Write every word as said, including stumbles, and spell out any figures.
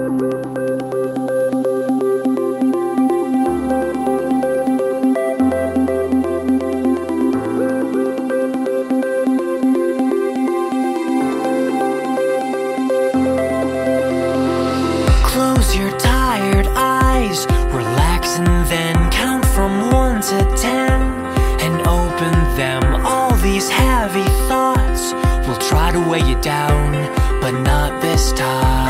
Close your tired eyes, relax and then count from one to ten, and open them. All these heavy thoughts will try to weigh you down, but not this time.